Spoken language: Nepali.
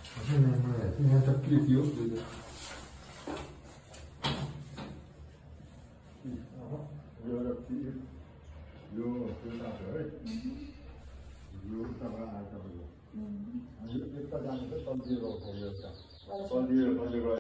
यहाँ त के थियो यो है यो तपाईँ आएर तपाईँको यो एकता जानु चाहिँ तल्लिएर